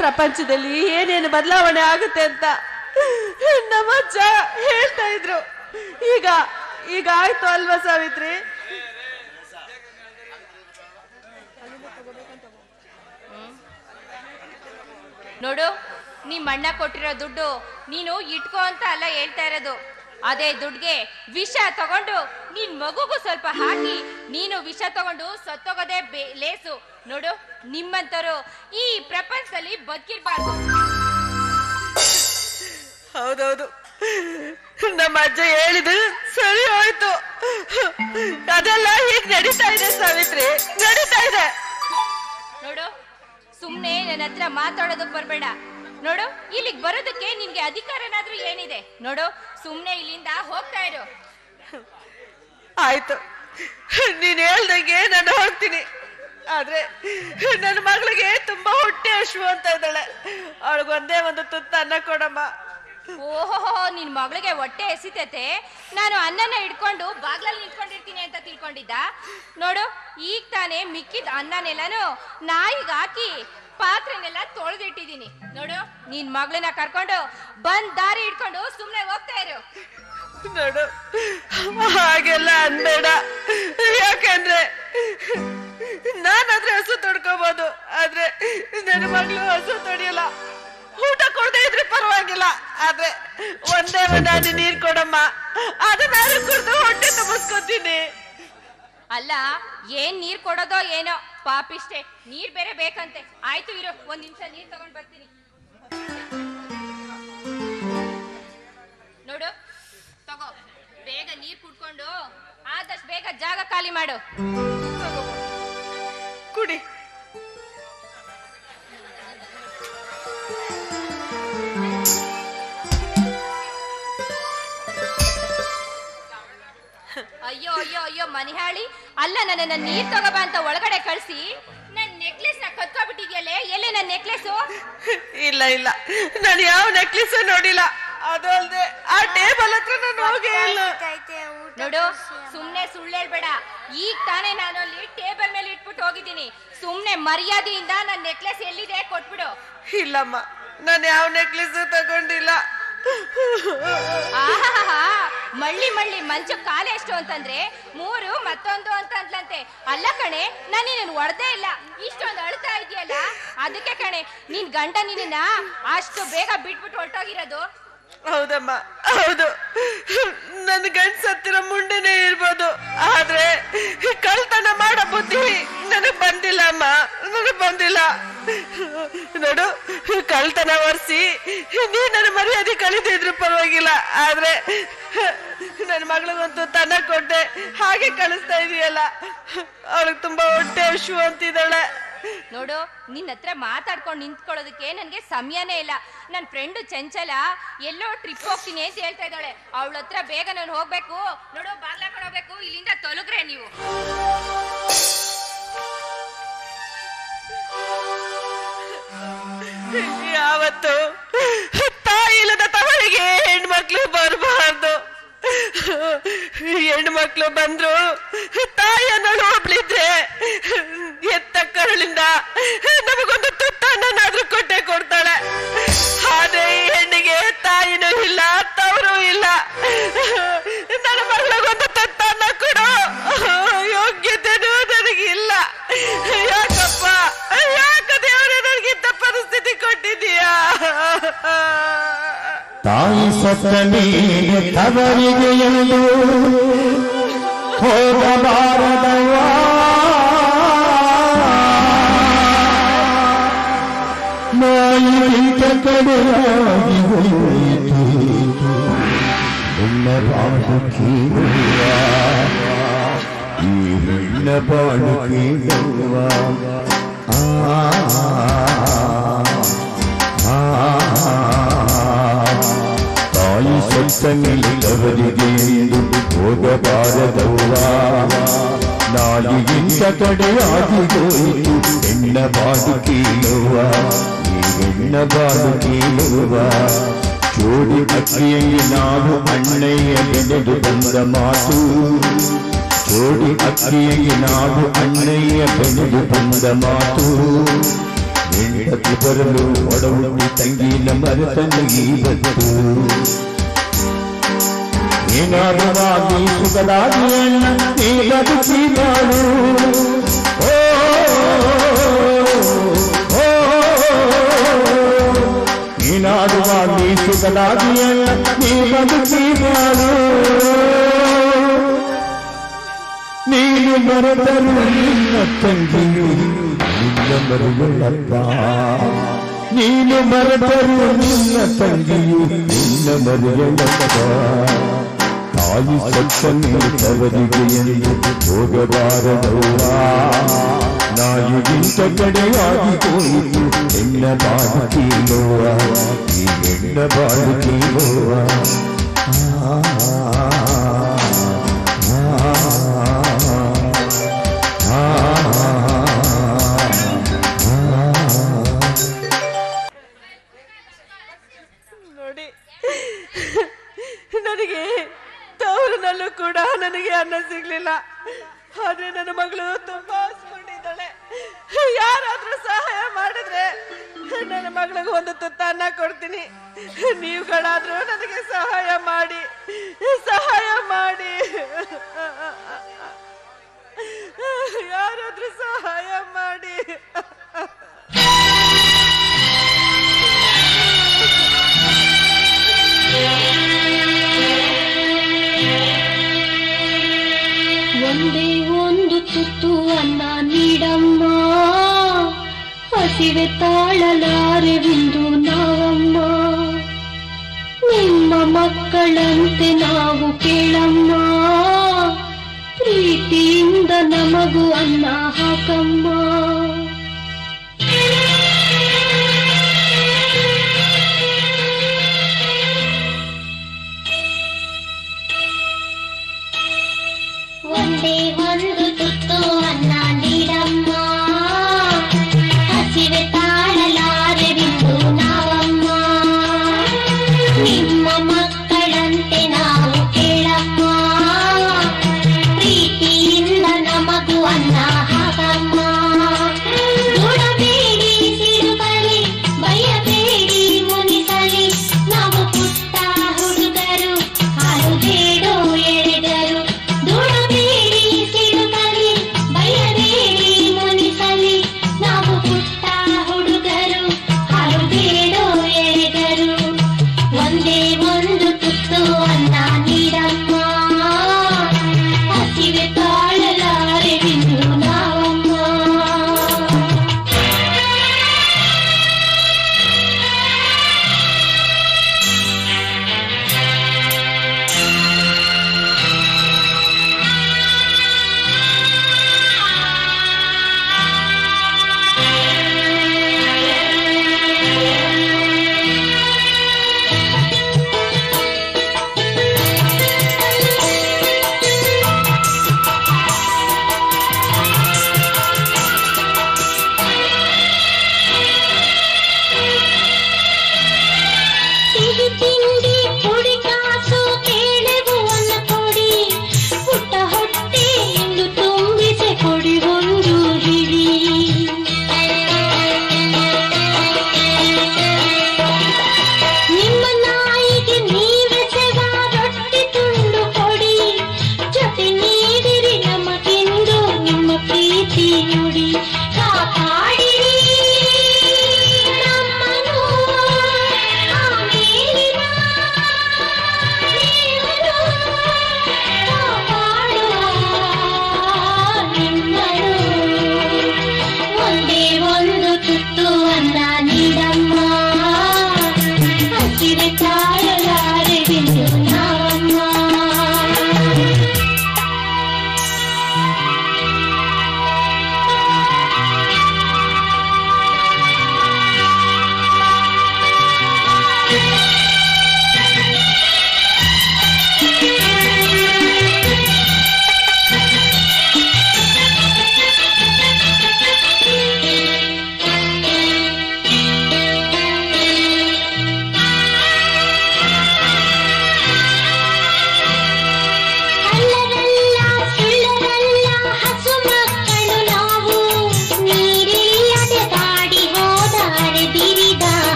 ಪ್ರಪಂಚದಲ್ಲಿ ಏನೇನು ಬದಲಾವಣೆ ಆಗುತ್ತೆ ಅಂತ ನಮ್ಮ ಅಜ್ಜ ಹೇಳ್ತಾ ಇದ್ರು. ಈಗ ಆಯ್ತು ಅಲ್ವಾ ಸಾವಿತ್ರಿ? ನೋಡು, ನಿಮ್ಮ ಅಣ್ಣ ಕೊಟ್ಟಿರೋ ದುಡ್ಡು ನೀನು ಇಟ್ಕೋ ಅಂತ ಅಲ್ಲ ಹೇಳ್ತಾ ಇರೋದು. ಅದೇ ದುಡ್ಗೆ ವಿಷ ತಗೊಂಡು ನಿನ್ ಮಗುಗೂ ಸ್ವಲ್ಪ ಹಾಕಿ ನೀನು ವಿಷ ತಗೊಂಡು ಸತ್ತೋಗೋದೇ ಲೇಸು. ನೋಡು, ನಿಮ್ಮಂತರು ಈ ಪ್ರಪಂಚದಲ್ಲಿ ಬದುಕಿರ್ಬಾರ್ದು. ಹೌದೌದು, ನಮ್ಮ ಅಜ್ಜ ಹೇಳಿದ್ದು ಸರಿ ಹೋಯ್ತು. ಅದೆಲ್ಲ ಹೀಗೆ ನಡೀತಾ ಇದೆ ಸಾವಿತ್ರಿ, ನಡೀತಾ ಇದೆ. ನೋಡು, ಸುಮ್ನೆ ನನ್ನ ಹತ್ರ ಮಾತಾಡೋದಕ್ ಬರ್ಬೇಡ. ನೋಡು, ಇಲ್ಲಿಗೆ ಬರೋದಕ್ಕೆ ನಿನ್ಗೆ ಅಧಿಕಾರನಾದ್ರೂ ಏನಿದೆ? ನೋಡು, ಸುಮ್ನೆ ಇಲ್ಲಿಂದ ಹೋಗ್ತಾ ಇರು. ಆಯ್ತು, ನೀನ್ ಹೇಳ್ದಂಗೆ ನಾನು ಹೋಗ್ತೀನಿ. ಆದ್ರೆ ನನ್ನ ಮಗಳಿಗೆ ತುಂಬಾ ಹೊಟ್ಟೆ ಹಶ್ವು ಅಂತ ಇದ್ದಾಳೆ. ಅವಳಿಗೊಂದೇ ಒಂದು ತುತ್ತ ಅನ್ನ ಕೊಡಮ್ಮ. ಓಹೋ, ನಿನ್ ಮಗಳಿಗೆ ಹೊಟ್ಟೆ ಎಸಿತೈತೆ, ನಾನು ಅನ್ನನ ಇಟ್ಕೊಂಡು ಬಾಗ್ಲಲ್ಲಿ ನಿಂತ್ಕೊಂಡಿರ್ತೀನಿ ಅಂತ ತಿಳ್ಕೊಂಡಿದ್ದ? ನೋಡು, ಈಗ ತಾನೇ ಮಿಕ್ಕಿದ ಅನ್ನನೆಲ್ಲಾನು ನಾಯಿಗೆ ಹಾಕಿ ಪಾತ್ರೆನೆಲ್ಲ ತೊಳೆದಿಟ್ಟಿದ್ದೀನಿ. ನೋಡು, ನಿನ್ ಮಗಳನ್ನ ಕರ್ಕೊಂಡು ಬಂದ್ ದಾರಿ ಇಟ್ಕೊಂಡು ಸುಮ್ನೆ ಹೋಗ್ತಾ ಇರು. ನೋಡು, ಹಾಗೆಲ್ಲ ಅನ್ಬೇಡ. ಯಾಕಂದ್ರೆ ನಾನಾದ್ರೆ ಹಸು ತೊಡ್ಕೋಬಹುದು, ಆದ್ರೆ ನನ್ನ ಮಗಳು ಹಸು ತೊಡಿಯಲ್ಲ. ಊಟ ಕೊಡದೆ ಇದ್ರೆ ಪರವಾಗಿಲ್ಲ, ಆದ್ರೆ ಒಂದೇ ಒಂದಾದಿ ನೀರ್ ಕೊಡಮ್ಮ, ಅದನ್ನಾರು ಕುಡ್ದು ಹೊಟ್ಟೆ ತುಂಬಿಸ್ಕೊತೀನಿ. ಅಲ್ಲ, ಏನ್ ನೀರ್ ಕೊಡೋದೋ ಏನೋ, ಪಾಪಿಷ್ಟೇ ನೀರ್ ಬೇರೆ ಬೇಕಂತೆ. ಆಯ್ತು ಇರು, ಒಂದ್ ನಿಮಿಷ ನೀರ್ ತಗೊಂಡ್ ಬರ್ತೀನಿ. ನೋಡು, ತಗೋ, ಬೇಗ ನೀರ್ ಕುಡ್ಕೊಂಡು ಆದಷ್ಟು ಬೇಗ ಜಾಗ ಖಾಲಿ ಮಾಡು. ಕುಡಿ. ಅಯ್ಯೋ ಅಯ್ಯೋ ಅಯ್ಯೋ ಮನಿಹಾಳಿ, ಅಲ್ಲ ನನ್ನ ನೀರ್ ತಗೋಬ ಅಂತ ಒಳಗಡೆ ಕಳ್ಸಿ ನನ್ ನೆಕ್ಲೆಸ್ ನ ಕತ್ಕೊಬಿಟ್ಟಿದ್ಯಲ್ಲೇ. ಎಲ್ಲೇ ನನ್ ನೆಕ್ಲೆಸ್? ಇಲ್ಲ ಇಲ್ಲ, ನಾನು ಯಾವ ನೆಕ್ಲೆಸ್ ನೋಡಿಲ್ಲ. ಅದು ಅಲ್ದೆ ಆ ಟೇಬಲ್ ಹತ್ರ ನಾನು ಹೋಗೇ ಇಲ್ಲ. ನೋಡು, ಸುಮ್ನೆ ಸುಳ್ಳು ಹೇಳ್ಬೇಡ. ಈಗ ತಾನೇ ನಾನು ಅಲ್ಲಿ ಟೇಬಲ್ ಮೇಲೆ ಇಟ್ಬಿಟ್ಟು ಹೋಗಿದ್ದೀನಿ. ಸುಮ್ನೆ ಮರ್ಯಾದೆಯಿಂದ ನನ್ ನೆಕ್ಲೆಸ್ ಎಲ್ಲಿದೆ ಕೊಟ್ಬಿಡು. ಇಲ್ಲಮ್ಮ, ನಾನು ಯಾವ ನೆಕ್ಲೆಸ್ ತಗೊಂಡಿಲ್ಲ. ಆಹಾ, ಮಳ್ಳಿ ಮಳ್ಳಿ ಮಂಚು ಕಾಲ ಎಷ್ಟು ಅಂತಂದ್ರೆ 3 ಮತ್ತೊಂದು ಅಂತ ಅಂದ್ಲಂತೆ. ಅಲ್ಲ ಕಣೆ, ನಾನು ನಿನ್ನ ಹೊಡೆದೇ ಇಲ್ಲ. ಇಷ್ಟೊಂದು ಅಳ್ತಾ ಇದೆಯಲ್ಲ, ಅದಕ್ಕೆ ಕಣೆ ನಿನ್ ಗಂಡ ನಿನ್ನ ಅಷ್ಟು ಬೇಗ ಬಿಟ್ಬಿಟ್ಟು ಹೊರಟೋಗಿರೋದು. ಹೌದಮ್ಮ, ಹೌದು, ನನ್ ಗಂಡ ಸತ್ತಿರೋ ಮುಂಡೆನೇ ಇರ್ಬೋದು, ಆದ್ರೆ ಕಳ್ತನ ಮಾಡೋ ಬುದ್ಧಿ ನನಗ್ ಬಂದಿಲ್ಲ ಅಮ್ಮ, ನನಗ್ ಬಂದಿಲ್ಲ. ನೋಡು, ಕಳ್ತನ ಒರೆಸಿ ನೀ ನನ್ನ ಮರ್ಯಾದೆ ಕಲಿತಿದ್ರು ಪರವಾಗಿಲ್ಲ, ಆದ್ರೆ ನನ್ನ ಮಗಳಿಗಂತೂ ತನ್ನ ಕೊಟ್ಟೆ ಹಾಗೆ ಕಳಿಸ್ತಾ ಇದೆಯಲ್ಲ. ಅವಳಿಗೆ ತುಂಬಾ ಹೊಟ್ಟೆ ಹಶು ಅಂತಿದ್ದಾಳೆ. ನೋಡು, ನಿನ್ನ ಹತ್ರ ಮಾತಾಡ್ಕೊಂಡು ನಿಂತ್ಕೊಳ್ಳೋದಕ್ಕೆ ನನ್ಗೆ ಸಮಯನೇ ಇಲ್ಲ. ನನ್ನ ಫ್ರೆಂಡು ಚಂಚಲ ಎಲ್ಲೋ ಟ್ರಿಪ್ ಹೋಗ್ತೀನಿ ಅಂತ ಹೇಳ್ತಾ ಇದ್ದಾಳೆ. ಅವಳ ಹತ್ರ ಬೇಗ ನಾನು ಹೋಗ್ಬೇಕು. ನೋಡು, ಬಾಗ್ಲಾಕೊಂಡು ಹೋಗ್ಬೇಕು, ಇಲ್ಲಿಂದ ತೊಲಗ್ರೆ ನೀವು. ಯಾವತ್ತು ತಾಯಿ ಇಲ್ಲದ ತವರಿಗೆ ಹೆಣ್ಮಕ್ಳು ಬರಬಾರ್ದು. ಹೆಣ್ಮಕ್ಳು ಬಂದ್ರು ತಾಯಿ ಅನ್ನೋಳು ಒಬ್ಳಿದ್ರೆ ಎತ್ತ ಕರುಳಿಂದ ನಮಗೊಂದು ತುತ್ತನ್ನಾದ್ರೂ ಕೊಟ್ಟೆ ಕೊಡ್ತಾಳೆ. ಆದ್ರೆ ಈ ಹೆಣ್ಣಿಗೆ ತಾಯಿನೂ ಇಲ್ಲ, ತವರು ಇಲ್ಲ. ನನ್ನ ಮಗಳಿಗೊಂದು ತುತ್ತನ್ನ ಕೊಡು ಯೋಗ್ಯತೆನೂ ನನಗಿಲ್ಲ. ಯಾಕಪ್ಪ, ಯಾಕ ದೇವರೇ ನನಗಿಂತ ಪರಿಸ್ಥಿತಿ ಕೊಟ್ಟಿದೀಯಾ? ತಾಯಿ ಸತ್ತ ಮೇಲೆ ತವರಿಗೆ ಎಂದು ಹೋಗಬಾರದವ್ವ, ನಾಯಿಗಿಂತ ಕಡೆಯಾಗಿ ಹೋಯಿತು ನನ್ನ ಬಾಳುಕಿರುವ, ಈ ನನ್ನ ಬಾಳುಕಿರುವ. ತಾಯಿ ಸತ್ತ ಮೇಲೆ ತವರಿಗೆ ಎಂದು ಹೋಗಬಾರದವ್ವ, ನಾಲಿಗಿಂತ ಕಡೆಯಾಗಿ ಹೋಯಿತು ಹೆಣ್ಣ ಬಾಳುಕಿರುವ, ಈ ಹೆಣ್ಣ ಬಾಳುಕಿರುವ. ಜೋಡಿ ಅಕ್ಕಿಯಲ್ಲಿ ನಾವು ಅಣ್ಣಯ್ಯ ಬೆಳೆದು ಬಂದ ಮಾತು, ಜೋಡಿ ಅಕ್ಕಿಯಲ್ಲಿ ನಾವು ಅಣ್ಣಯ್ಯ ಬೆಳೆದು ಬಂದ ಮಾತು. ಹೆಂಡತಿ ಬರಲು ಒಡಹುಟ್ಟಿ ತಂಗಿನ ಮರೆತನು ಇವತ್ತು ಏನಾದವಾಗಿ ಸುಖದಾಗಿ ಅಣ್ಣ ನೀ ಬದುಕಿ ಬಾಳು ಏನಾದವಾಗಿ ಸುಖದಾಗಿ ಅಣ್ಣ ನೀ ಬದುಕಿ ಬಾಳು ನೀನು ಮರೆತರು ನಿನ್ನ ತಂಗಿಯು ನಿನ್ನ ಮರೆಯಲ್ಲಪ್ಪ ನೀನು ಮರೆತರು ನಿನ್ನ ತಂಗಿಯು ನಿನ್ನ ಮರೆಯಲ್ಲಪ್ಪ ತಾಯಿ ಸತ್ತನ್ನು ತವರಿಗೆ ಎಂದು ಹೋಗಬಾರದವ್ವ ನಾಯಿಗಿಂತ ಕಡೆಯಾಗಿ ಹೋಯಿತು ನಿನ್ನ ಬಾಳುಕೀಲೋವ ಈ ಹೆಣ್ಣ ಬಾಳುಕೀಲೋವ ನೋಡಿ ನನಗೆ ತವರಿನಲ್ಲೂ ಕೂಡ ನನಗೆ ಅನ್ನ ಸಿಗ್ಲಿಲ್ಲ ಆದ್ರೆ ನನ್ನ ಮಗಳು ತುಂಬಾ ಹಸ್ಕೊಂಡಿದ್ದಾಳೆ ಯಾರಾದ್ರೂ ಸಹಾಯ ಮಾಡಿದ್ರೆ ನನ್ನ ಮಗಳಿಗೆ ಒಂದು ತುತ್ತ ಅನ್ನ ಕೊಡ್ತೀನಿ ನೀವುಗಳಾದ್ರೂ ನನಗೆ ಸಹಾಯ ಮಾಡಿ ಯಾರಾದ್ರೂ ಸಹಾಯ ಮಾಡಿ ಒಂದೇ ಒಂದು ತುತ್ತು ಅನ್ನ ನೀಡಮ್ಮ ಹಸಿವೆ ತಾಳಲಾರೆವೆಂದು ನಾವಮ್ಮ ನಿಮ್ಮ ಮಕ್ಕಳಂತೆ ನಾವು ಕೇಳಮ್ಮ ಪ್ರೀತಿಯಿಂದ ನಮಗೂ ಅನ್ನ ಹಾಕಮ್ಮ ಒಂದೇ ಒಂದು ತುತ್ತು ಅನ್ನ ನೀಡಮ್ಮ ಹಸಿವೆ